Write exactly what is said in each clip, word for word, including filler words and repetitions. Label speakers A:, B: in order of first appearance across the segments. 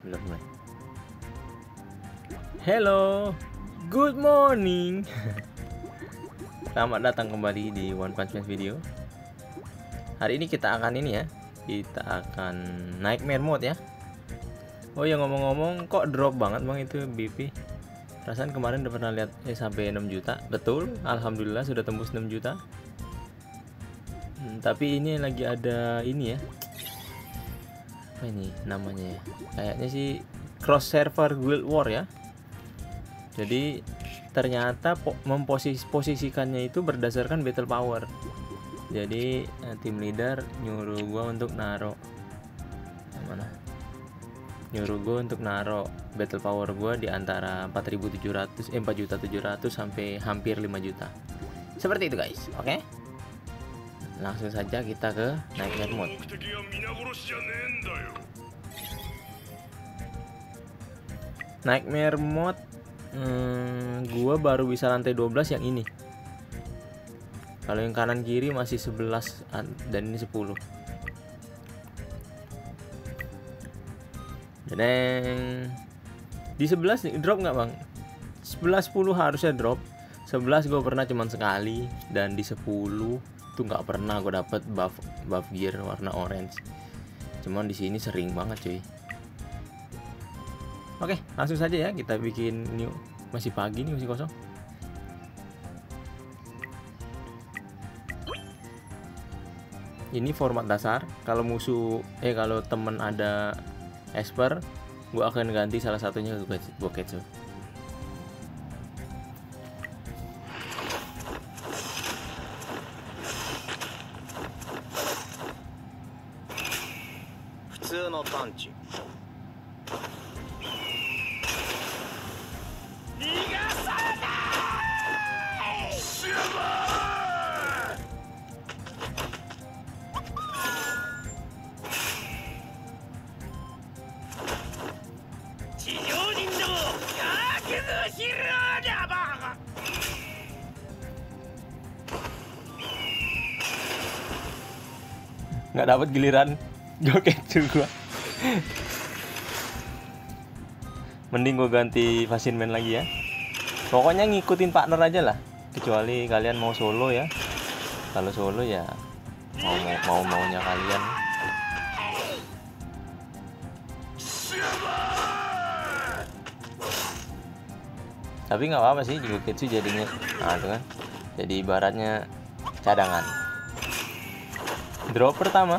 A: Belum mulai. Hello, good morning. Selamat datang kembali di One Punch Man video. Hari ini kita akan ini ya, kita akan Nightmare Mode ya. Oh ya, ngomong-ngomong, kok drop banget bang itu B P? Perasaan kemarin udah pernah lihat eh, sampai enam juta. Betul, alhamdulillah sudah tembus enam juta. Hmm, tapi ini lagi ada ini ya. Apa ini namanya ya? Kayaknya sih cross server Guild War ya. Jadi ternyata memposisikannya itu berdasarkan battle power. Jadi eh, tim leader nyuruh gua untuk naro mana? Nyuruh gua untuk naro battle power gua di antara empat ribu tujuh ratus eh, empat juta tujuh ratus sampai hampir lima juta. Seperti itu guys. Oke. Okay? Langsung saja kita ke Nightmare Mode. Nightmare Mode hmm, gua baru bisa lantai dua belas yang ini. Kalau yang kanan kiri masih sebelas dan ini sepuluh. Dan di sebelas drop nggak bang? sebelas sepuluh harusnya drop. sebelas gue pernah cuman sekali, dan di sepuluh tuh nggak pernah gue dapet buff buff gear warna orange. Cuman di sini sering banget cuy. Oke, langsung saja ya kita bikin new. Masih pagi nih, masih kosong. Ini format dasar. Kalau musuh eh kalau temen ada Esper, gua akan ganti salah satunya ke Goketsu. Nggak dapat giliran Goketsu gua. Mending gua ganti Fashion Man lagi ya. Pokoknya ngikutin partner aja lah. Kecuali kalian mau solo ya. Kalau solo ya mau mau maunya kalian. Tapi nggak apa-apa sih Goketsu jadinya. Nah, itu kan. Jadi ibaratnya cadangan. Drop pertama.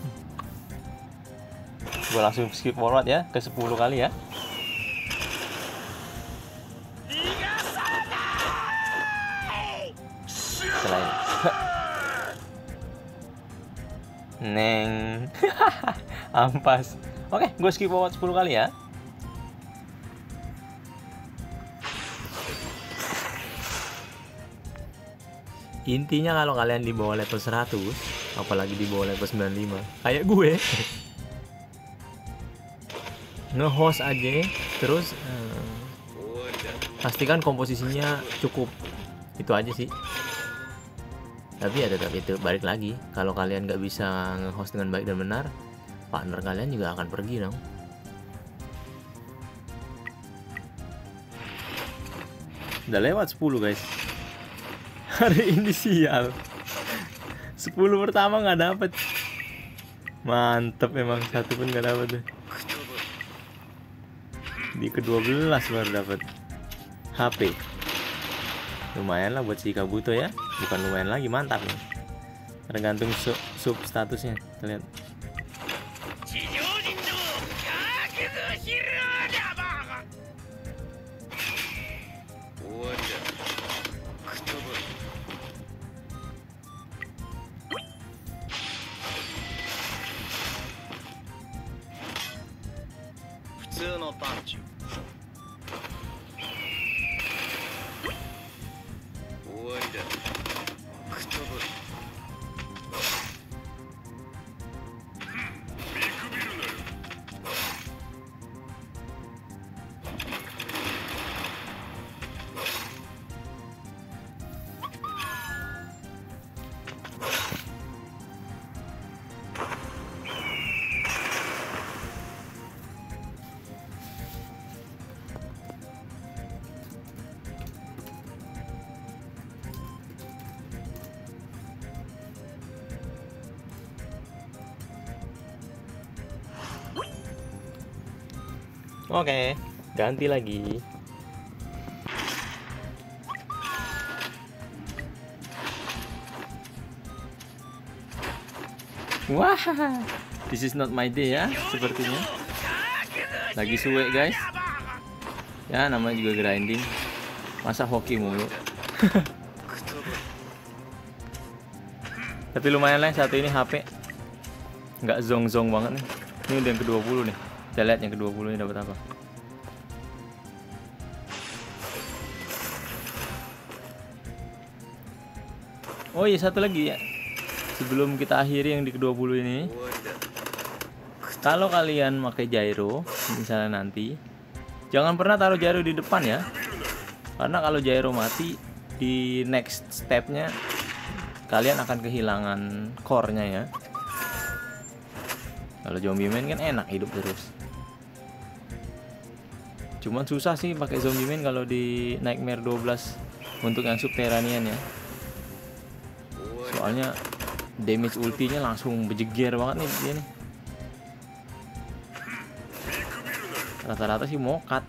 A: Gue langsung skip forward ya ke sepuluh kali ya. Selain Neng. Ampas. Oke, gue skip forward sepuluh kali ya. Intinya kalau kalian di bawah level seratus, apalagi di bawah level sembilan puluh lima, kayak gue, nge-host aja, terus eh, pastikan komposisinya cukup. Itu aja sih. Tapi ya tetap itu, balik lagi, kalau kalian nggak bisa nge-host dengan baik dan benar, partner kalian juga akan pergi dong. Udah lewat sepuluh guys. Hari ini sial. sepuluh pertama nggak dapet. Mantep emang, satu pun nggak dapet deh. Di ke dua belas baru dapet H P. Lumayan lah buat si Kabuto ya. Bukan lumayan lagi, mantap nih. Tergantung sub, sub statusnya. Kita lihat. Oke, ganti lagi. Wah, this is not my day ya, sepertinya. Lagi suwe guys. Ya, namanya juga grinding. Masa hoki mulu. Tapi lumayan lah satu ini H P. Nggak zong-zong banget nih. Ini udah yang kedua puluh nih. Kita lihat yang kedua puluh ini dapat apa. Oh iya, satu lagi ya. Sebelum kita akhiri yang di kedua puluh ini, kalau kalian pakai gyro misalnya nanti, jangan pernah taruh gyro di depan ya, karena kalau gyro mati di next stepnya kalian akan kehilangan core-nya ya. Kalau zombie man kan enak hidup terus, cuman susah sih pakai zombie man kalau di Nightmare dua belas untuk yang subterranean ya, soalnya damage ultinya langsung bejeger banget nih dia nih. Rata-rata sih mokat.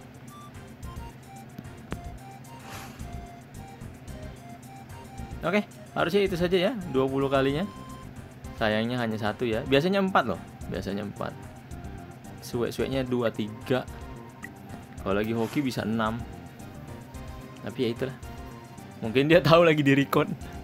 A: Oke, harusnya itu saja ya, dua puluh kalinya. Sayangnya hanya satu ya. Biasanya empat loh. Biasanya empat. Suwe-suwenya dua, tiga. Kalau lagi hoki bisa enam. Tapi ya itulah. Mungkin dia tahu lagi di record.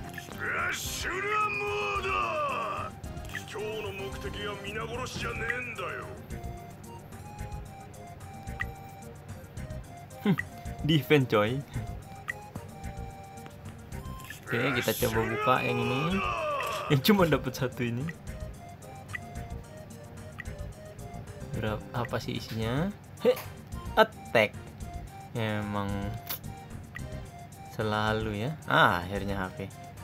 A: Defense coy. Oke, kita coba buka yang ini. Yang cuma dapat satu ini. Berapa apa sih isinya? He, attack. Emang selalu ya. Ah, akhirnya H P.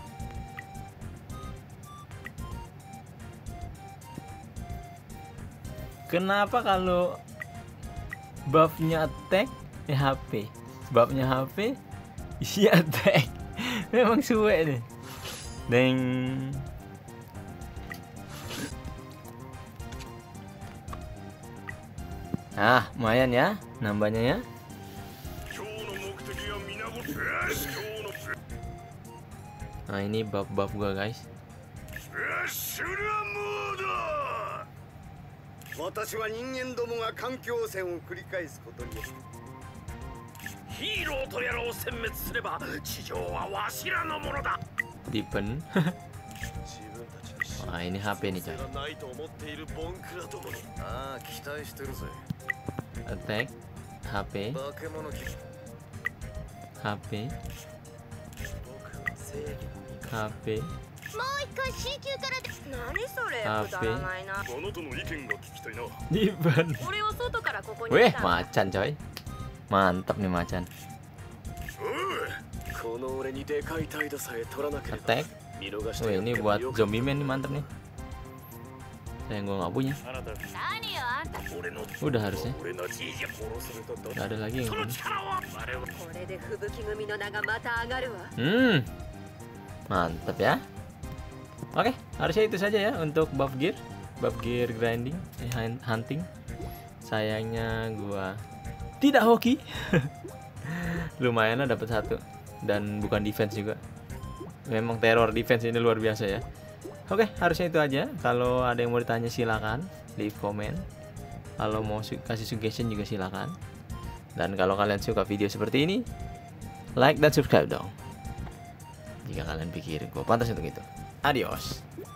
A: Kenapa kalau buffnya attack ya H P, buffnya H P isi attack? Memang suwe nih. Deng. Ah, lumayan ya nambahnya ya. Nah, ini buff-buff gua guys. Deepen. Wah, ini H P nih coy. Attack H P H P H P Deepen. Weh, macan coy. Mantap nih macan. Attack. Wih, ini buat zombie man nih, mantap nih. Sayang gua nggak punya. Udah harusnya. Gak ada lagi yang punya. Hmm, mantap ya. Oke, harusnya itu saja ya untuk buff gear, buff gear grinding, eh, hunting. Sayangnya gua tidak hoki. Lumayan lah dapat satu dan bukan defense juga. Memang teror defense ini luar biasa ya. Oke, harusnya itu aja. Kalau ada yang mau ditanya silakan leave comment. Kalau mau su kasih suggestion juga silakan. Dan kalau kalian suka video seperti ini, like dan subscribe dong. Jika kalian pikir gue pantas untuk itu. Adios.